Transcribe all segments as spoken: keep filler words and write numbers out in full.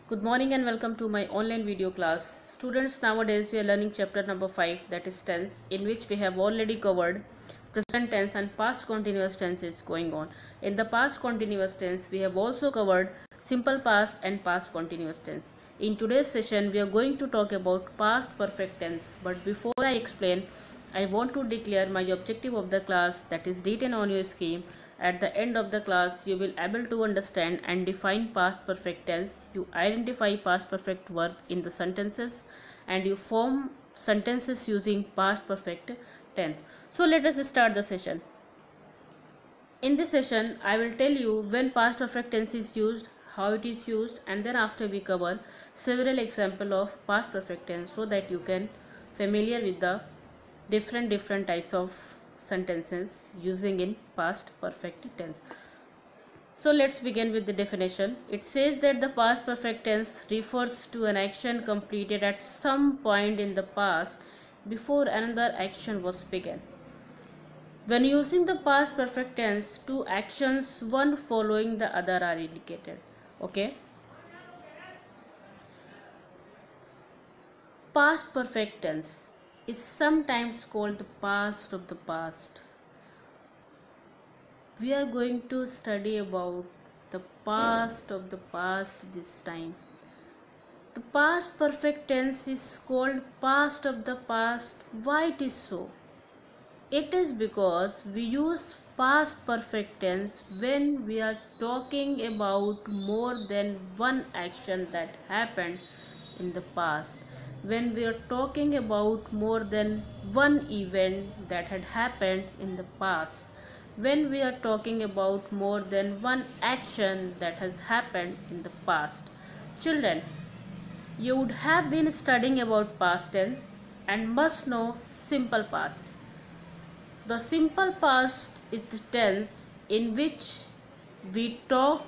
Good morning and welcome to my online video class. Students, nowadays we are learning chapter number five, that is tense, in which we have already covered present tense and past continuous tense is going on. In the past continuous tense, we have also covered simple past and past continuous tense. In today's session, we are going to talk about past perfect tense. But before I explain, I want to declare my objective of the class that is written on your screen. At the end of the class, you will able to understand and define past perfect tense. You identify past perfect verb in the sentences and you form sentences using past perfect tense. So let us start the session. In this session, I will tell you when past perfect tense is used, how it is used, and then after we cover several examples of past perfect tense so that you can familiar with the different different types of sentences using in past perfect tense. So let's begin with the definition. It says that the past perfect tense refers to an action completed at some point in the past before another action was begun. When using the past perfect tense, two actions, one following the other, are indicated. Okay. Past perfect tense is sometimes called the past of the past. We are going to study about the past of the past this time. The past perfect tense is called past of the past. Why it is so? It is because we use past perfect tense when we are talking about more than one action that happened in the past. When we are talking about more than one event that had happened in the past. When we are talking about more than one action that has happened in the past. Children, you would have been studying about past tense and must know simple past. The simple past is the tense in which we talk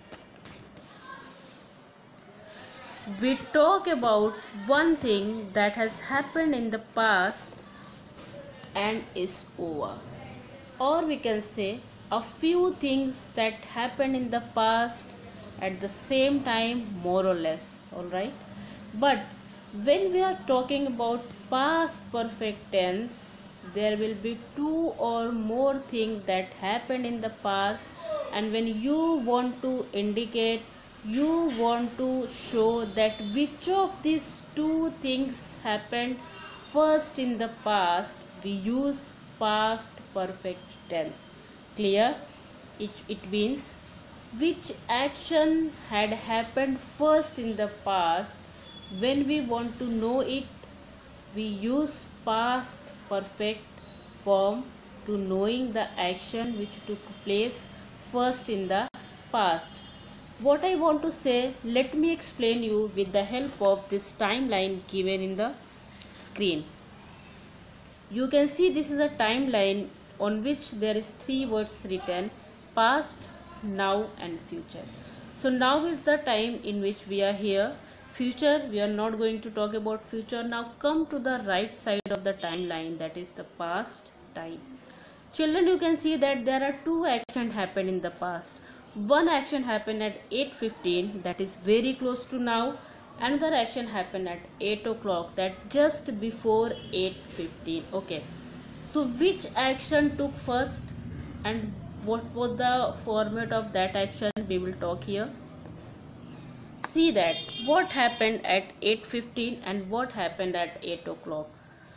we talk about one thing that has happened in the past and is over. Or we can say a few things that happened in the past at the same time, more or less. Alright. But when we are talking about past perfect tense, there will be two or more things that happened in the past, and when you want to indicate, you want to show that which of these two things happened first in the past, we use past perfect tense. Clear? It, it means which action had happened first in the past. When we want to know it, we use past perfect form to knowing the action which took place first in the past. What I want to say, let me explain you with the help of this timeline given in the screen. You can see this is a timeline on which there is three words written: past, now and future. So now is the time in which we are here. Future, we are not going to talk about future. Now come to the right side of the timeline, that is the past time. Children, you can see that there are two actions happened in the past. One action happened at eight fifteen, that is very close to now. Another action happened at eight o'clock, that just before eight fifteen. Okay. So which action took first and what was the format of that action, we will talk here. See that what happened at eight fifteen and what happened at eight o'clock.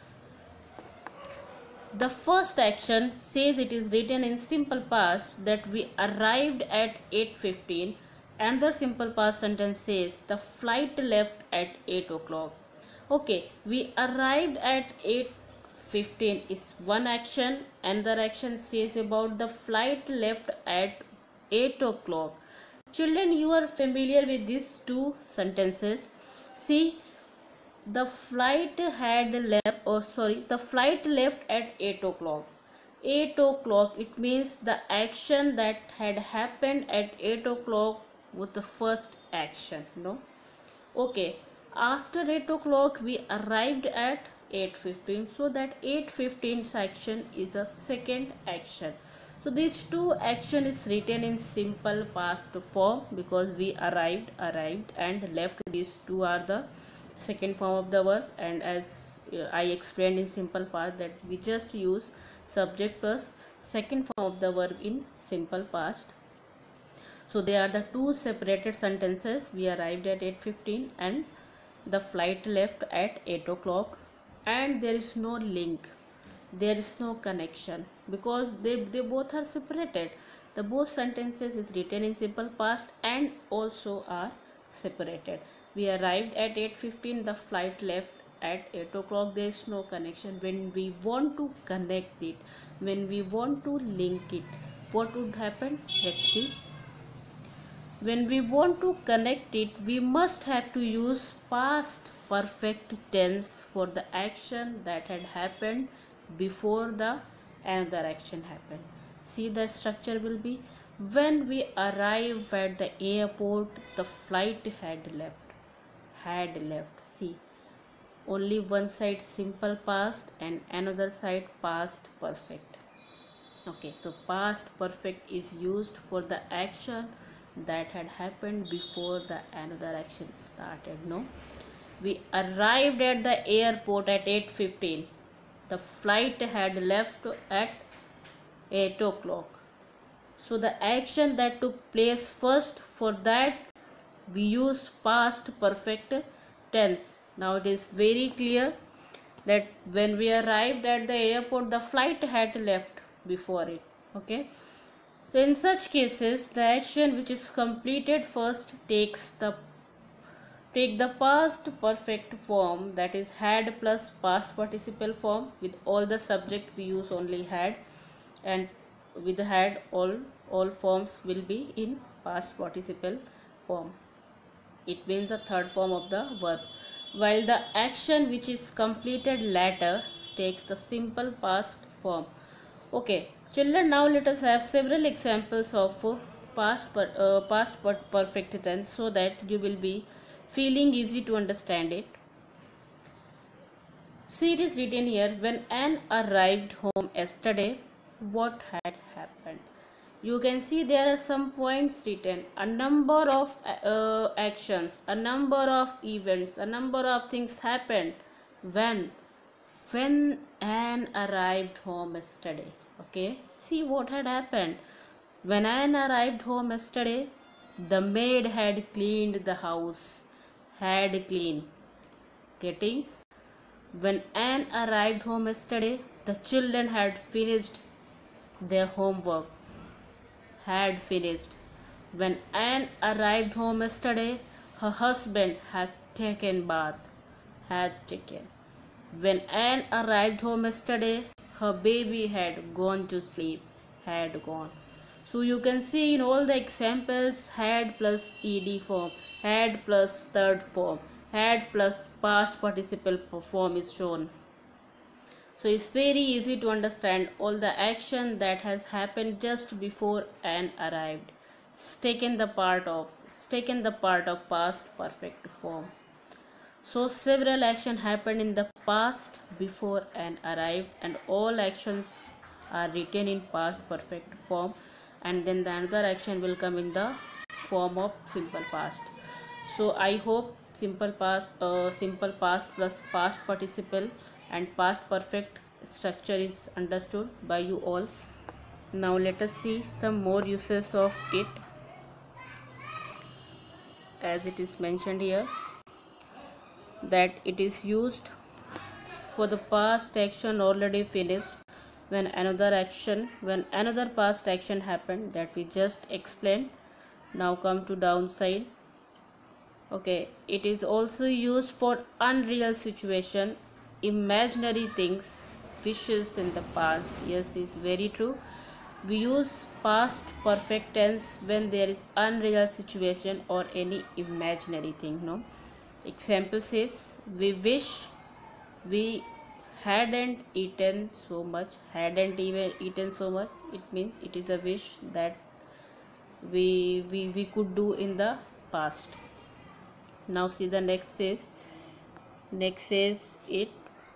The first action says, it is written in simple past, that we arrived at eight fifteen. Another simple past sentence says the flight left at eight o'clock. Okay, we arrived at eight fifteen is one action. Another action says about the flight left at eight o'clock. Children, you are familiar with these two sentences. See, the flight had left, oh sorry, the flight left at eight o'clock. eight o'clock, it means the action that had happened at eight o'clock was the first action, no? Okay, after eight o'clock we arrived at eight fifteen, so that eight fifteen action is the second action. So these two action is written in simple past form because we arrived, arrived and left. These two are the second form of the verb, and as uh, I explained in simple past that we just use subject plus second form of the verb in simple past. So they are the two separated sentences. We arrived at eight fifteen and the flight left at eight o'clock, and there is no link, there is no connection because they, they both are separated. The both sentences is written in simple past and also are separated. We arrived at eight fifteen, the flight left at eight o'clock. There is no connection. When we want to connect it, when we want to link it, what would happen? Let's see. When we want to connect it, we must have to use past perfect tense for the action that had happened before the another action happened. See, the structure will be: when we arrive at the airport, the flight had left. Had left. See, only one side simple past and another side past perfect. Okay, so past perfect is used for the action that had happened before the another action started. No, we arrived at the airport at eight fifteen. The flight had left at eight o'clock. So the action that took place first, for that we use past perfect tense. Now it is very clear that when we arrived at the airport, the flight had left before it. Okay. So in such cases, the action which is completed first takes the take the past perfect form, that is had plus past participle form. With all the subject we use only had, and with had all all forms will be in past participle form. It means the third form of the verb. While the action which is completed later takes the simple past form. Okay, children, now let us have several examples of uh, past per, uh, past per perfect tense so that you will be feeling easy to understand it. See, it is written here: when Anne arrived home yesterday, what had happened? You can see there are some points written, a number of uh, actions, a number of events, a number of things happened when when Anne arrived home yesterday. Okay, see what had happened. When Anne arrived home yesterday, the maid had cleaned the house. Had cleaned. Getting? When Anne arrived home yesterday, the children had finished their homework. Had finished. When Anne arrived home yesterday, her husband had taken bath. Had taken. When Anne arrived home yesterday, her baby had gone to sleep. Had gone. So you can see in all the examples, had plus ed form, had plus third form, had plus past participle form is shown. So it's very easy to understand all the action that has happened just before Anne arrived. It's taken the part of, it's taken the part of past perfect form. So several action happened in the past before Anne arrived, and all actions are written in past perfect form, and then the another action will come in the form of simple past. So I hope simple past, uh, simple past plus past participle and past perfect structure is understood by you all. Now let us see some more uses of it, as it is mentioned here that it is used for the past action already finished when another action when another past action happened, that we just explained. Now come to downside. Okay, it is also used for unreal situation, imaginary things, wishes in the past. Yes, is very true. We use past perfect tense when there is unreal situation or any imaginary thing. No, example says, we wish we hadn't eaten so much. Hadn't even eaten so much, it means it is a wish that we we, we could do in the past. Now see the next says, next says it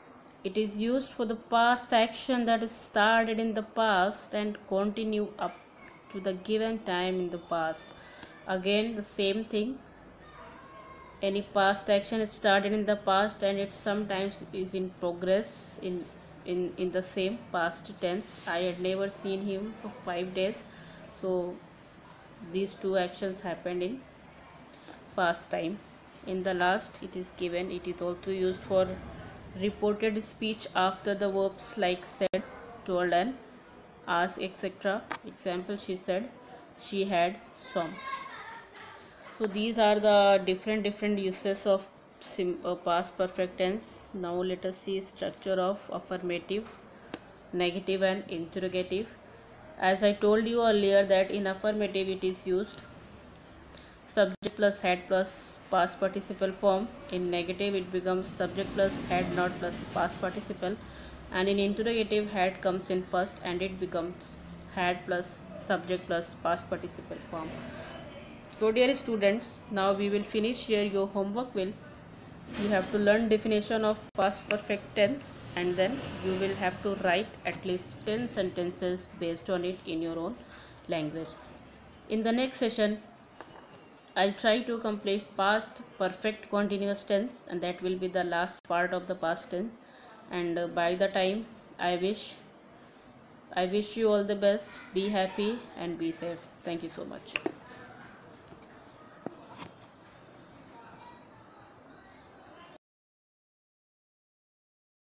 It is used for the past action that is started in the past and continue up to the given time in the past. Again, the same thing. Any past action is started in the past and it sometimes is in progress in in in the same past tense. I had never seen him for five days, so these two actions happened in past time. In the last, it is given. It is also used for reported speech after the verbs like said, told, and asked, et cetera. Example: she said she had some. So these are the different different uses of sim, uh, past perfect tense. Now let us see structure of affirmative, negative, and interrogative. As I told you earlier that in affirmative it is used subject plus had plus past participle form. In negative it becomes subject plus had not plus past participle, and in interrogative had comes in first and it becomes had plus subject plus past participle form. So dear students, now we will finish here. Your homework will, you have to learn definition of past perfect tense, and then you will have to write at least ten sentences based on it in your own language. In the next session, I'll try to complete past perfect continuous tense, and that will be the last part of the past tense. And uh, by the time, I wish I wish you all the best. Be happy and be safe. Thank you so much.